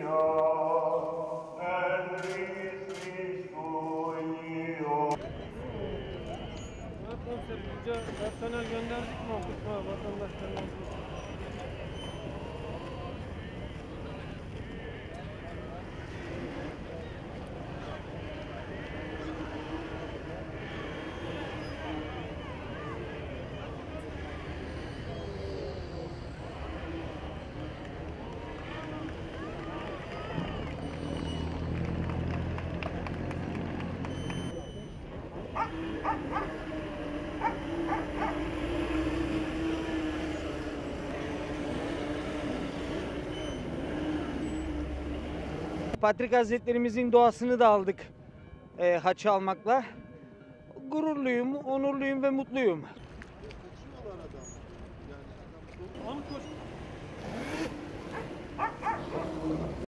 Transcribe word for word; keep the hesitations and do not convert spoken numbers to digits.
Personel gönderdik mi okutma vatandaşlarına? Patriarch Hazretlerimizin duasını da aldık e, haç almakla. Gururluyum, onurluyum ve mutluyum. Kaçıyorlar adam. Yani adam...